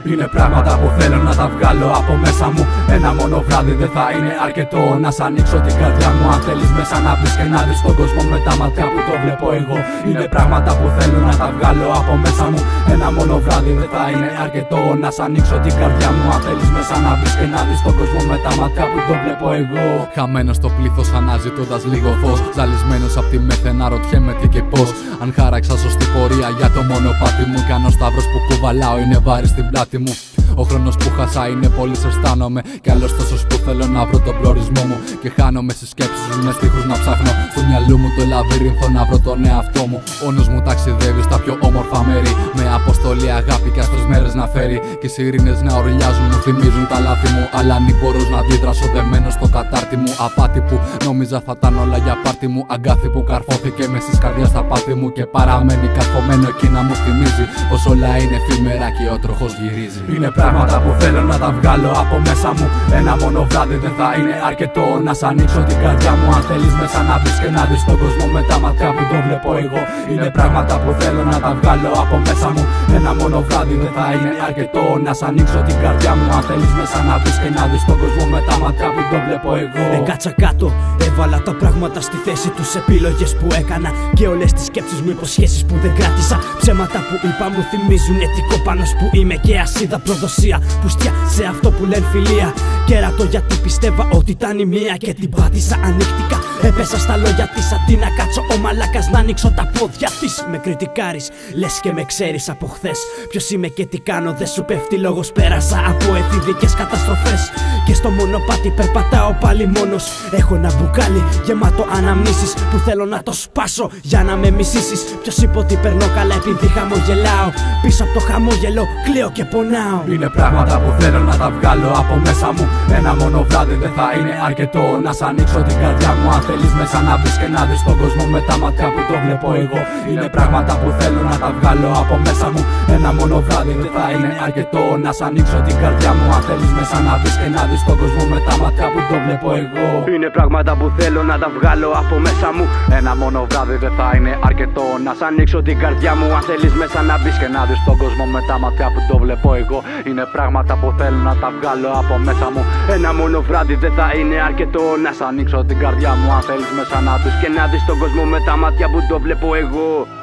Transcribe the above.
Είναι πράγματα που θέλω να τα βγάλω από μέσα μου. Ένα μόνο βράδυ δεν θα είναι αρκετό να σ' ανοίξω την καρδιά μου. Αν θέλεις μέσα να μπεις και να δεις τον κόσμο με τα μάτια που το βλέπω εγώ. Είναι πράγματα που θέλω να τα βγάλω από μέσα μου. Ένα μόνο βράδυ δεν θα είναι αρκετό να σ' ανοίξω την καρδιά μου. Αν θέλεις μέσα να μπεις και να δεις τον κόσμο με τα μάτια που το βλέπω εγώ. Χαμένος στο πλήθος αναζητώντας λίγο φως. Ζαλισμένος απ' τη μέθε να ρωτιέμαι τι και πώς. Αν χάραξα σωστή πορεία για το μονοπάτι μου. Κι αν ο σταύρος που κουβαλάω είναι βάρη στην πλάτη μου. Ο χρόνος που χάσα είναι πολύ αισθάνομαι. Κι άλλος τόσος που θέλω να βρω τον προορισμό μου. Και χάνομαι στις σκέψεις μου με στίχους να ψάχνω. Στο μυαλό μου το λαβύρινθο να βρω τον εαυτό μου. Ο νους μου ταξιδεύει στα πιο όμορφα μέρη. Με αποστολή αγάπη κι άστρες μέρες να φέρει. Και οι σιρήνες να ουρλιάζουν μου θυμίζουν τα λάθη μου. Αλλά αν μπορώ να αντιδράσω δεμένος στο κατάρτι μου. Απάτη που νόμιζα θα ήταν όλα για πάρτι μου. Αγκάθι που καρφώθηκε μες στις καρδιάς στα πάθη μου. Και παραμένει καρφωμένο εκεί να μου θυμίζει πως όλα είναι εφήμερα και ο τροχός γυρίζει. Είναι πράγματα που θέλω να τα βγάλω από μέσα μου. Ένα μόνο βράδυ δεν θα είναι αρκετό να σ' ανοίξω την καρδιά μου. Αν θέλεις μέσα να μπεις και να δεις τον κόσμο με τα μάτια που το βλέπω εγώ. Είναι πράγματα που θέλω να τα βγάλω από μέσα μου. Ένα μόνο βράδυ δεν θα είναι αρκετό να σ' ανοίξω την καρδιά μου. Αν θέλεις μέσα να μπεις και να δεις τον κόσμο με τα μάτια που το βλέπω εγώ. Κάτσα κάτω, έβαλα τα πράγματα στη θέση τους. Επιλογές που έκανα και όλες τις σκέψεις μου, υποσχέσεις που δεν κράτησα. Ψέματα που είπα μου θυμίζουν ετικόπανος που είμαι και ασίδα προδοσία. Πουστιά σε αυτό που λένε φιλία. Κέρατο γιατί πιστεύα ότι ήταν η μία και την πάτησα ανοίχτηκα. Έπεσα στα λόγια της αντί να κάτσω ο μαλάκας να ανοίξω τα πόδια της. Με κριτικάρεις, λες και με ξέρεις από χθες. Ποιος είμαι και τι κάνω, δεν σου πέφτει λόγος. Πέρασα από εφηβικές καταστροφές και στο μονοπάτι περπατάω πάλι μόνος. Έχω ένα μπουκάλι γεμάτο αναμνήσεις που θέλω να το σπάσω για να με μισήσεις. Ποιος είπε ότι περνώ καλά επειδή χαμογελάω. Πίσω από το χαμόγελο κλαίω και πονάω. Είναι πράγματα που θέλω να τα βγάλω από μέσα μου. Ένα μόνο βράδυ δεν θα είναι αρκετό να σ' ανοίξω την καρδιά μου. Αν θέλεις μέσα να μπεις και να δεις τον κόσμο με τα μάτια που το βλέπω εγώ. Είναι πράγματα που θέλω να τα βγάλω από μέσα μου. Ένα μόνο βράδυ δεν θα είναι αρκετό να σ' ανοίξω την καρδιά μου. Αν θέλεις μέσα να μπεις και να δεις τον κόσμο με τα μάτια που το βλέπω εγώ. Είναι πράγματα που θέλω να τα βγάλω από μέσα μου. Ένα μόνο βράδυ δεν θα είναι αρκετό να σ' ανοίξω την καρδιά μου. Αν θέλεις μέσα να μπεις και να δεις τον κόσμο με τα μάτια που το βλέπω εγώ. Είναι πράγματα που θέλω να τα βγάλω από μέσα μου. Ένα μόνο βράδυ δεν θα είναι αρκετό να σ' ανοίξω την καρδιά μου. Αν θέλεις μέσα να μπεις και να δεις τον κόσμο με τα μάτια που το βλέπω εγώ.